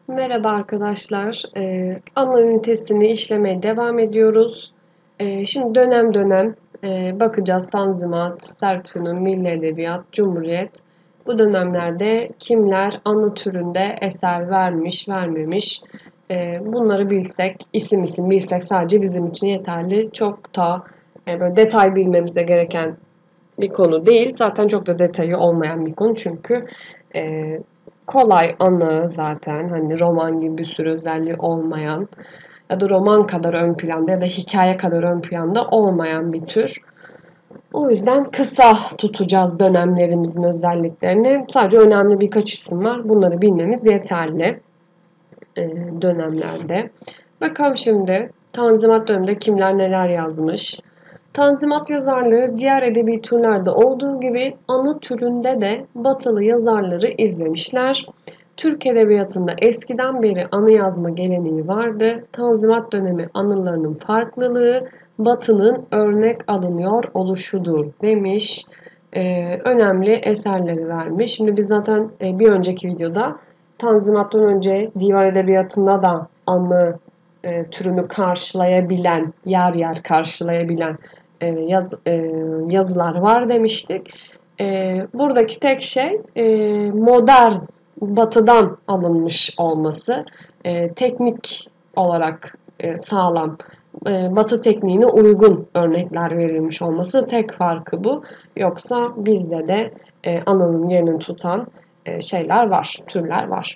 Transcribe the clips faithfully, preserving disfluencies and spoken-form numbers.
Merhaba arkadaşlar. Ee, ana ünitesini işlemeye devam ediyoruz. Ee, şimdi dönem dönem e, bakacağız. Tanzimat, Sertfünun, Milli Edebiyat, Cumhuriyet. Bu dönemlerde kimler ana türünde eser vermiş, vermemiş. Ee, bunları bilsek, isim isim bilsek sadece bizim için yeterli. Çok da e, böyle detay bilmemize gereken bir konu değil. Zaten çok da detayı olmayan bir konu çünkü e, kolay anı zaten hani roman gibi bir sürü özelliği olmayan ya da roman kadar ön planda ya da hikaye kadar ön planda olmayan bir tür. O yüzden kısa tutacağız dönemlerimizin özelliklerini. Sadece önemli birkaç isim var. Bunları bilmemiz yeterli e, dönemlerde. Bakalım şimdi Tanzimat döneminde kimler neler yazmış. Tanzimat yazarları diğer edebi türlerde olduğu gibi anı türünde de batılı yazarları izlemişler. Türk edebiyatında eskiden beri anı yazma geleneği vardı. Tanzimat dönemi anılarının farklılığı batının örnek alınıyor oluşudur demiş. Ee, önemli eserleri vermiş. Şimdi biz zaten e, bir önceki videoda Tanzimat'tan önce divan edebiyatında da anı e, türünü karşılayabilen, yer yer karşılayabilen e, yaz, e, yazılar var demiştik. E, buradaki tek şey e, modern, batıdan alınmış olması, e, teknik olarak e, sağlam, e, batı tekniğine uygun örnekler verilmiş olması tek farkı bu. Yoksa bizde de e, ananın yerini tutan e, şeyler var, türler var.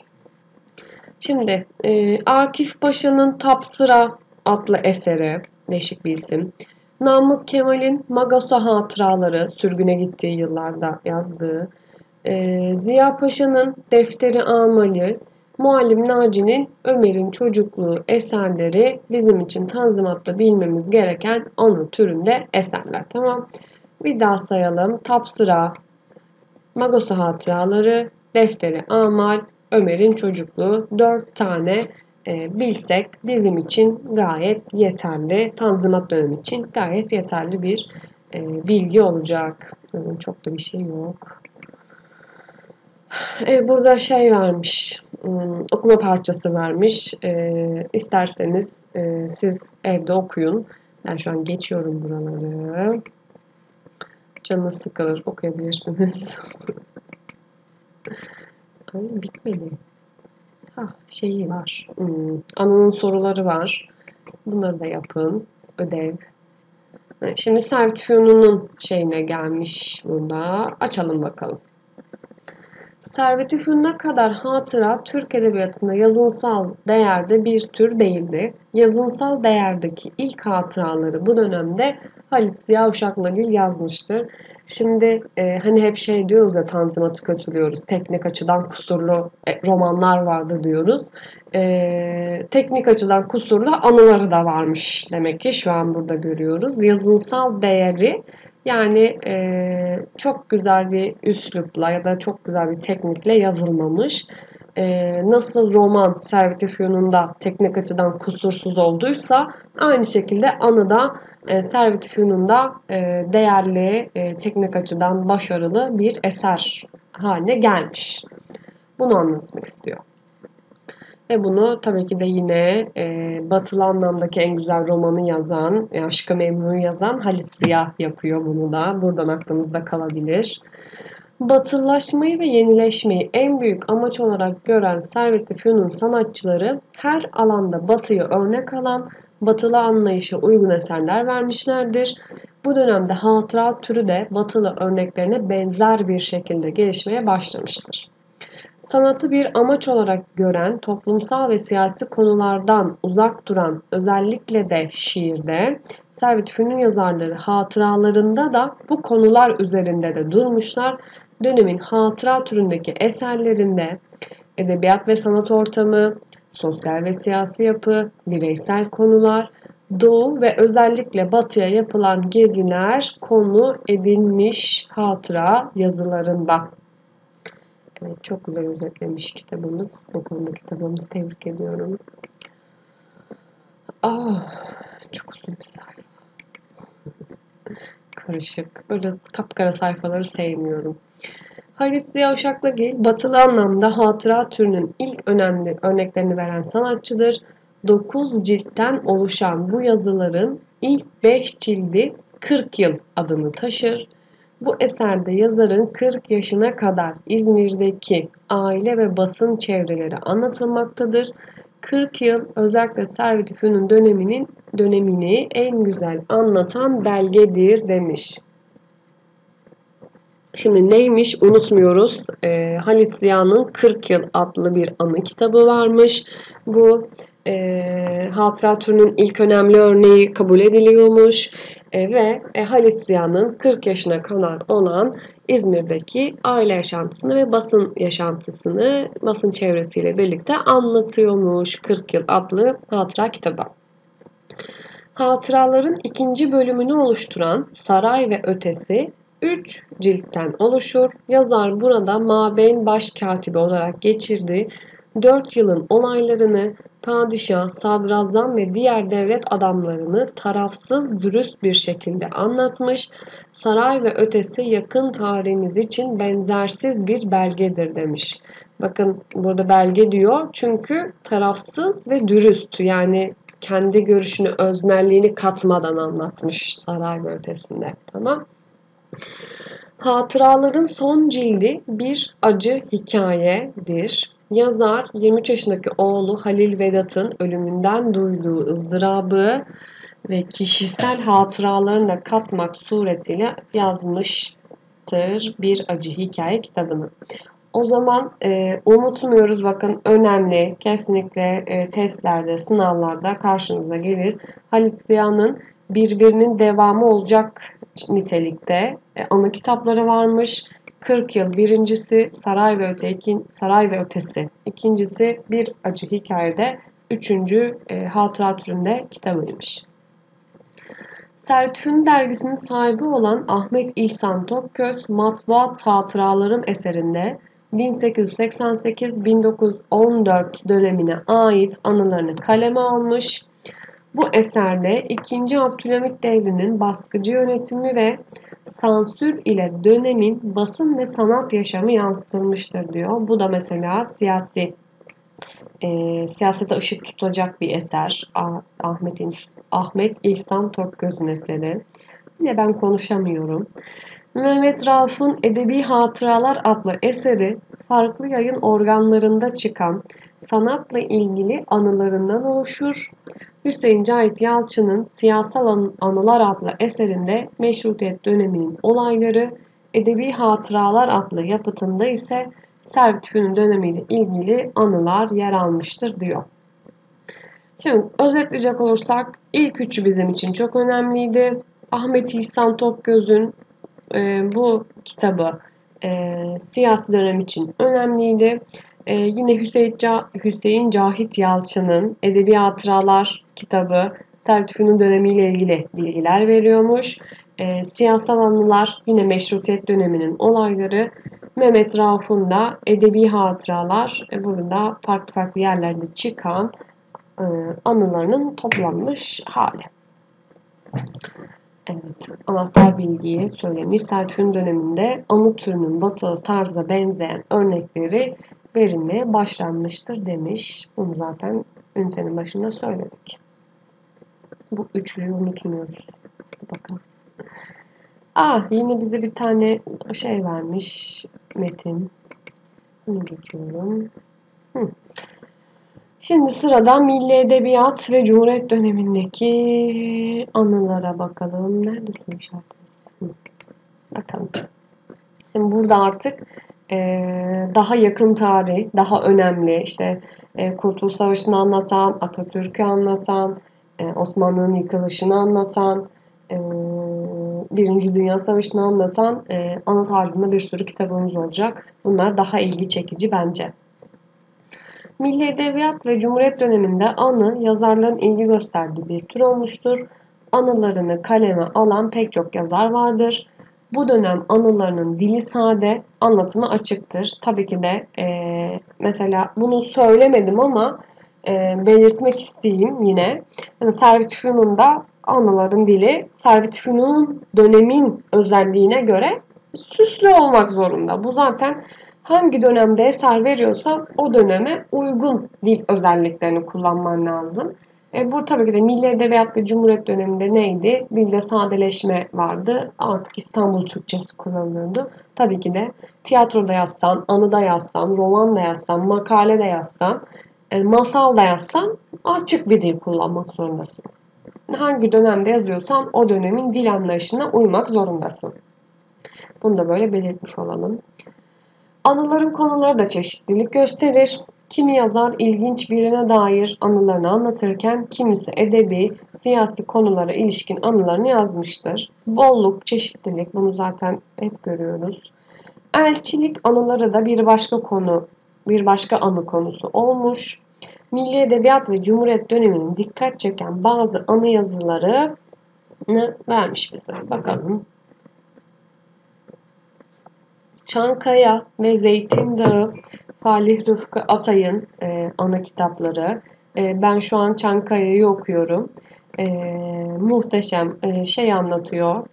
Şimdi e, Akif Paşa'nın Tapsıra adlı eseri, değişik bir isim. Namık Kemal'in Magaso Hatıraları, sürgüne gittiği yıllarda yazdığı. E, Ziya Paşa'nın Defteri Amali, Muallim Naci'nin Ömer'in Çocukluğu eserleri bizim için Tanzimat'ta bilmemiz gereken anı türünde eserler. Tamam. Bir daha sayalım. Tapsıra, Magaso Hatıraları, Defteri Amal, Ömer'in Çocukluğu. Dört tane e, bilsek bizim için gayet yeterli. Tanzimat dönemi için gayet yeterli bir e, bilgi olacak. E, çok da bir şey yok. E, burada şey vermiş, hmm, okuma parçası vermiş. E, isterseniz e, siz evde okuyun. Ben şu an geçiyorum buraları. Canınız sıkılır, okuyabilirsiniz. Ay, bitmedi. Ha, şeyi var. Hmm, anının soruları var. Bunları da yapın. Ödev. Şimdi Servet-i şeyine gelmiş burada. Açalım bakalım. Servet-i Fünun'a kadar hatıra Türk edebiyatında yazınsal değerde bir tür değildi. Yazınsal değerdeki ilk hatıraları bu dönemde Halit Ziya Uşaklıgil yazmıştır. Şimdi e, hani hep şey diyoruz ya Tanzimat'ı kötülüyoruz. Teknik açıdan kusurlu e, romanlar vardı diyoruz. E, teknik açıdan kusurlu anıları da varmış demek ki şu an burada görüyoruz. Yazınsal değeri yani e, çok güzel bir üslupla ya da çok güzel bir teknikle yazılmamış. E, nasıl roman Servet-i Fünun'da teknik açıdan kusursuz olduysa aynı şekilde anıda e, Servet-i Fünun'da e, değerli, e, teknik açıdan başarılı bir eser haline gelmiş. Bunu anlatmak istiyor. Ve bunu tabii ki de yine e, batılı anlamdaki en güzel romanı yazan, e, Aşk-ı Memnu'yu yazan Halit Ziya yapıyor bunu da. Buradan aklımızda kalabilir. Batılılaşmayı ve yenileşmeyi en büyük amaç olarak gören Servet-i Fünun sanatçıları her alanda batıyı örnek alan, batılı anlayışa uygun eserler vermişlerdir. Bu dönemde hatıra türü de batılı örneklerine benzer bir şekilde gelişmeye başlamıştır. Sanatı bir amaç olarak gören, toplumsal ve siyasi konulardan uzak duran, özellikle de şiirde, Servet-i Fünun yazarları hatıralarında da bu konular üzerinde de durmuşlar. Dönemin hatıra türündeki eserlerinde edebiyat ve sanat ortamı, sosyal ve siyasi yapı, bireysel konular, Doğu ve özellikle Batı'ya yapılan geziler konu edilmiş hatıra yazılarında. Evet, çok güzel özetlemiş kitabımız. Bu konuda kitabımızı tebrik ediyorum. Ah, çok uzun bir sayfa. Karışık. Böyle kapkara sayfaları sevmiyorum. Halit Ziya Uşaklıgil, batılı anlamda hatıra türünün ilk önemli örneklerini veren sanatçıdır. dokuz ciltten oluşan bu yazıların ilk beş cildi kırk yıl adını taşır. Bu eserde yazarın kırk yaşına kadar İzmir'deki aile ve basın çevreleri anlatılmaktadır. kırk yıl özellikle Servet-i Fünun döneminin dönemini en güzel anlatan belgedir demiş. Şimdi neymiş unutmuyoruz. E, Halit Ziya'nın kırk Yıl adlı bir anı kitabı varmış. Bu e, hatıra türünün ilk önemli örneği kabul ediliyormuş. E, ve e, Halit Ziya'nın kırk yaşına kadar olan İzmir'deki aile yaşantısını ve basın yaşantısını basın çevresiyle birlikte anlatıyormuş kırk Yıl adlı hatıra kitabı. Hatıraların ikinci bölümünü oluşturan Saray ve Ötesi üç ciltten oluşur. Yazar burada Mabeyn başkatibi olarak geçirdiği dört yılın olaylarını, padişah, sadrazam ve diğer devlet adamlarını tarafsız, dürüst bir şekilde anlatmış. Saray ve Ötesi yakın tarihimiz için benzersiz bir belgedir demiş. Bakın burada belge diyor çünkü tarafsız ve dürüst, yani kendi görüşünü, öznelliğini katmadan anlatmış Saray ve Ötesi'nde. Tamam. Hatıraların son cildi bir acı hikayedir. Yazar yirmi üç yaşındaki oğlu Halil Vedat'ın ölümünden duyduğu ızdırabı ve kişisel hatıralarını da katmak suretiyle yazmıştır bir acı hikaye kitabını. O zaman e, unutmuyoruz, bakın önemli, kesinlikle e, testlerde, sınavlarda karşınıza gelir. Halit Ziya'nın birbirinin devamı olacak nitelikte e, anı kitapları varmış. kırk Yıl birincisi, Saray ve Öte, ikin, Saray ve Ötesi ikincisi, bir acı hikayede üçüncü e, hatıra türünde kitabıymış. Sertün dergisinin sahibi olan Ahmet İhsan Tokgöz, Matbuat Hatıralarım eserinde bin sekiz yüz seksen sekiz bin dokuz yüz on dört dönemine ait anılarını kaleme almış. Bu eserde ikinci. Abdülhamit devrinin baskıcı yönetimi ve sansür ile dönemin basın ve sanat yaşamı yansıtılmıştır diyor. Bu da mesela siyasi e, siyasete ışık tutacak bir eser. Ahmet, Ahmet İhsan Tokgöz'ün eseri. Yine ben konuşamıyorum. Mehmet Rauf'un Edebi Hatıralar adlı eseri farklı yayın organlarında çıkan sanatla ilgili anılarından oluşur. Hüseyin Cahit Yalçın'ın Siyasal Anılar adlı eserinde Meşrutiyet döneminin olayları, Edebi Hatıralar adlı yapıtında ise Servet-i Fünun dönemiyle ilgili anılar yer almıştır diyor. Şimdi özetleyecek olursak ilk üçü bizim için çok önemliydi. Ahmet İhsan Tokgöz'ün e, bu kitabı e, siyasi dönem için önemliydi. E, yine Hüseyin, Hüseyin Cahit Yalçın'ın Edebi Hatıralar kitabı Servet-i Fünun dönemiyle ilgili bilgiler veriyormuş. E, siyasal anılar yine Meşrutiyet döneminin olayları. Mehmet Rauf'un da Edebi Hatıralar, e, burada farklı farklı yerlerde çıkan e, anılarının toplanmış hali. Evet, anahtar bilgiyi söylemiş. Servet-i Fünun döneminde anı türünün batılı tarza benzeyen örnekleri verilmeye başlanmıştır demiş. Bunu zaten ünitenin başında söyledik. Bu üçlüyü unutmuyoruz. Bakın. Ah, yine bize bir tane şey vermiş metin. Bunu geçiyorum. Hı. Şimdi sırada Milli Edebiyat ve Cumhuriyet dönemindeki anılara bakalım. Neredesin şarkımız? Bakalım. Şimdi burada artık e, daha yakın tarih, daha önemli, işte e, Kurtuluş Savaşı'nı anlatan, Atatürk'ü anlatan, e, Osmanlı'nın yıkılışını anlatan, e, Birinci Dünya Savaşı'nı anlatan e, anı tarzında bir sürü kitabımız olacak. Bunlar daha ilgi çekici bence. Milli Edebiyat ve Cumhuriyet döneminde anı, yazarların ilgi gösterdiği bir tür olmuştur. Anılarını kaleme alan pek çok yazar vardır. Bu dönem anılarının dili sade, anlatımı açıktır. Tabii ki de e, mesela bunu söylemedim ama e, belirtmek isteyeyim yine. Yani Servet-i Fünun'da anıların dili, Servet-i Fünun'un dönemin özelliğine göre süslü olmak zorunda. Bu zaten hangi dönemde eser veriyorsan o döneme uygun dil özelliklerini kullanman lazım. E, bu tabii ki de Milli Edebiyat ve Cumhuriyet döneminde neydi? Dilde sadeleşme vardı. Artık İstanbul Türkçesi kullanılıyordu. Tabii ki de tiyatroda yazsan, anıda yazsan, roman da yazsan, makale de yazsan, e, masal da yazsan açık bir dil kullanmak zorundasın. Hangi dönemde yazıyorsan o dönemin dil anlayışına uymak zorundasın. Bunu da böyle belirtmiş olalım. Anıların konuları da çeşitlilik gösterir. Kimi yazar ilginç birine dair anılarını anlatırken kimisi edebi, siyasi konulara ilişkin anılarını yazmıştır. Bolluk, çeşitlilik bunu zaten hep görüyoruz. Elçilik anıları da bir başka konu, bir başka anı konusu olmuş. Milli Edebiyat ve Cumhuriyet döneminin dikkat çeken bazı anı yazılarını vermiş bize. Bakalım. Çankaya ve Zeytin Dağı, Falih Rıfkı Atay'ın e, ana kitapları. E, ben şu an Çankaya'yı okuyorum. E, muhteşem e, şey anlatıyor.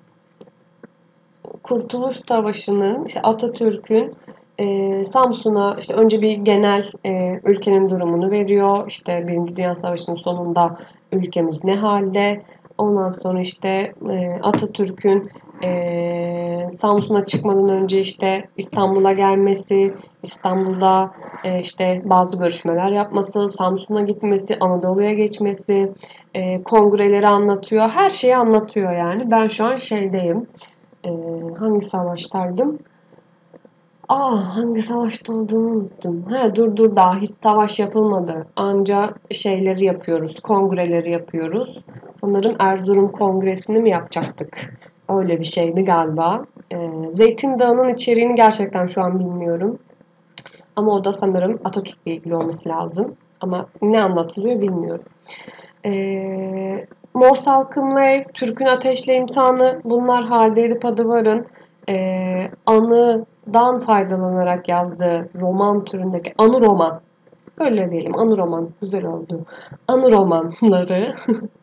Kurtuluş Savaşı'nın, işte Atatürk'ün e, Samsun'a işte önce bir genel e, ülkenin durumunu veriyor. İşte Birinci Dünya Savaşı'nın sonunda ülkemiz ne halde? Ondan sonra işte e, Atatürk'ün e, Samsun'a çıkmadan önce işte İstanbul'a gelmesi, İstanbul'da e, işte bazı görüşmeler yapması, Samsun'a gitmesi, Anadolu'ya geçmesi, e, kongreleri anlatıyor. Her şeyi anlatıyor yani. Ben şu an şeydeyim. Ee, hangi savaştaydım? Aa, hangi savaşta olduğumu unuttum. Ha, dur dur daha hiç savaş yapılmadı. Anca şeyleri yapıyoruz, kongreleri yapıyoruz. Sanırım Erzurum Kongresi'ni mi yapacaktık? Öyle bir şeydi galiba. Ee, Zeytin Dağı'nın içeriğini gerçekten şu an bilmiyorum. Ama o da sanırım Atatürk'le ilgili olması lazım. Ama ne anlatılıyor bilmiyorum. Ee, Mor Salkımlı Ev, Türk'ün Ateşle İmtihanı, bunlar Halide Edip Adıvar'ın e, anıdan faydalanarak yazdığı roman türündeki anı roman. Öyle diyelim, anı roman. Güzel oldu. Anı romanları.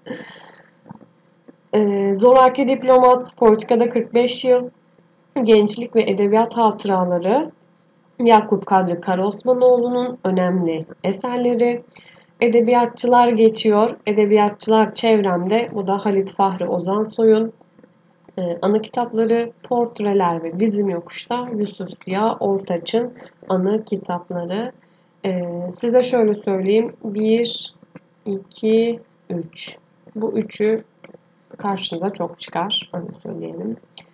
e, Zoraki Diplomat, Politikada kırk beş yıl, Gençlik ve Edebiyat Hatıraları, Yakup Kadri Karaosmanoğlu'nun önemli eserleri. Edebiyatçılar geçiyor. Edebiyatçılar çevremde. Bu da Halit Fahri Ozansoy'un e, anı kitapları, Portreler ve Bizim Yokuş'ta Yusuf Ziya Ortaç'ın anı kitapları. E, size şöyle söyleyeyim. bir, iki, üç. Bu üçü karşınıza çok çıkar. Öyle söyleyelim.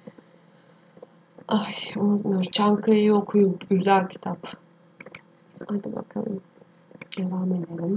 Ay unutmuyorum. Çankaya'yı okuyun. Güzel kitap. Hadi bakalım. Devam edelim.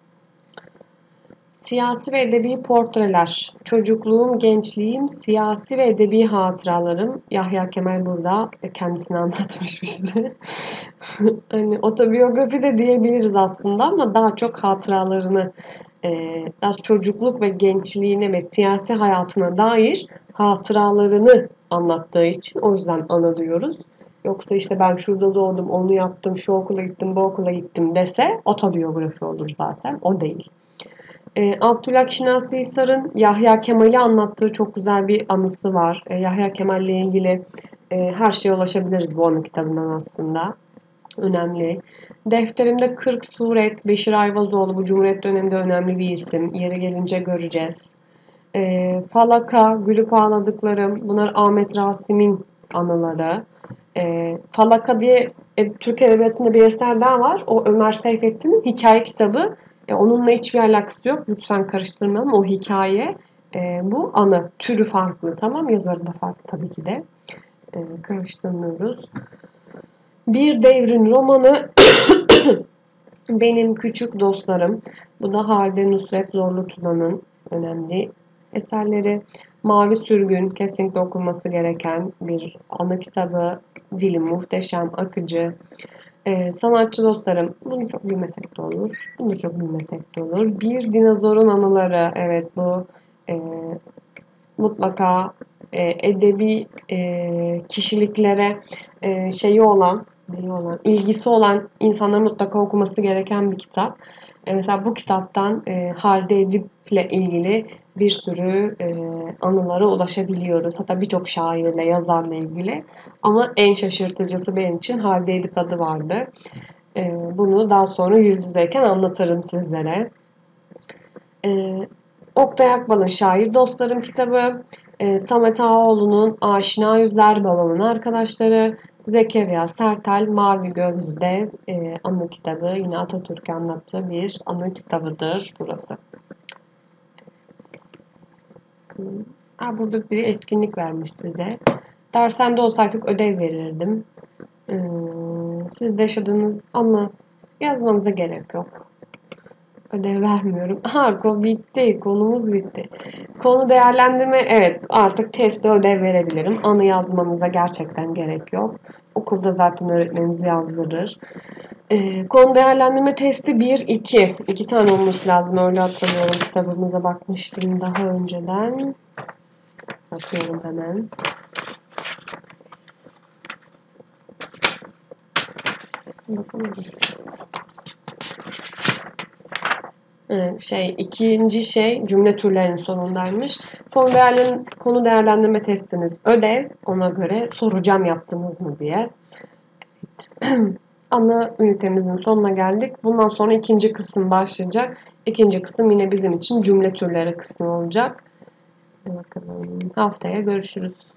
Siyasi ve edebi portreler. Çocukluğum, gençliğim, siyasi ve edebi hatıralarım. Yahya Kemal burada kendisini anlatmış bize. Hani otobiyografi de diyebiliriz aslında ama daha çok hatıralarını, daha çocukluk ve gençliğine ve siyasi hayatına dair hatıralarını anlattığı için o yüzden ana diyoruz. Yoksa işte ben şurada doğdum, onu yaptım, şu okula gittim, bu okula gittim dese otobiyografi olur zaten. O değil. E, Abdülhak Şinasi Hisar'ın Yahya Kemal'i anlattığı çok güzel bir anısı var. E, Yahya Kemal'le ilgili e, her şeye ulaşabiliriz bu anı kitabından aslında. Önemli. Defterimde kırk Suret, Beşir Ayvazoğlu bu Cumhuriyet döneminde önemli bir isim. Yeri gelince göreceğiz. E, Falaka, Gülüp Ağladıklarım, bunlar Ahmet Rasim'in anıları. E, Falaka diye e, Türk Edebiyatı'nda bir eser daha var. O Ömer Seyfettin'in hikaye kitabı. E, onunla hiçbir alakası yok. Lütfen karıştırmayalım. O hikaye, e, bu anı. Türü farklı. Tamam, yazarı da farklı tabii ki de. E, karıştırmıyoruz. Bir Devrin Romanı Benim Küçük Dostlarım. Bu da Halide Nusret Zorlu Tuna'nın önemli eserleri. Mavi Sürgün kesinlikle okunması gereken bir anı kitabı. Dili muhteşem, akıcı. Ee, sanatçı dostlarım, bunu çok bilmesek de olur. Bunu çok bilmesek de olur. Bir Dinozorun Anıları. Evet, bu e, mutlaka e, edebi e, kişiliklere e, şeyi olan, neyi olan, ilgisi olan insanların mutlaka okuması gereken bir kitap. E, mesela bu kitaptan e, Halide Edip'le ilgili bir sürü e, anılara ulaşabiliyoruz. Hatta birçok şairle, yazarla ilgili. Ama en şaşırtıcısı benim için Halide Edip adı vardı. E, bunu daha sonra yüz yüzeyken anlatırım sizlere. E, Oktay Akbal'ın Şair Dostlarım kitabı, e, Samet Ağaoğlu'nun Aşina Yüzler Babamın Arkadaşları, Zekeriya Sertel Mavi Gözlü'de e, anı kitabı, yine Atatürk'ü anlattığı bir anı kitabıdır burası. Ha, burada bir etkinlik vermiş size. Dersende olsaydık ödev verirdim. Ee, siz de yaşadığınız anı yazmanıza gerek yok. Ödev vermiyorum. Ha, konu bitti. Konumuz bitti. Konu değerlendirme. Evet, artık testte ödev verebilirim. Anı yazmanıza gerçekten gerek yok. Okulda zaten öğretmeniniz yazdırır. Ee, konu değerlendirme testi bir iki. iki tane olması lazım. Öyle hatırlıyorum. Kitabımıza bakmıştım daha önceden. Bakıyorum hemen. Bakalım. Şey, ikinci şey cümle türlerinin sonundaymış. Konu, değerlen, konu değerlendirme testiniz ödev. Ona göre soracağım yaptınız mı diye. Ana ünitemizin sonuna geldik. Bundan sonra ikinci kısım başlayacak. İkinci kısım yine bizim için cümle türleri kısmı olacak. Bakalım. Haftaya görüşürüz.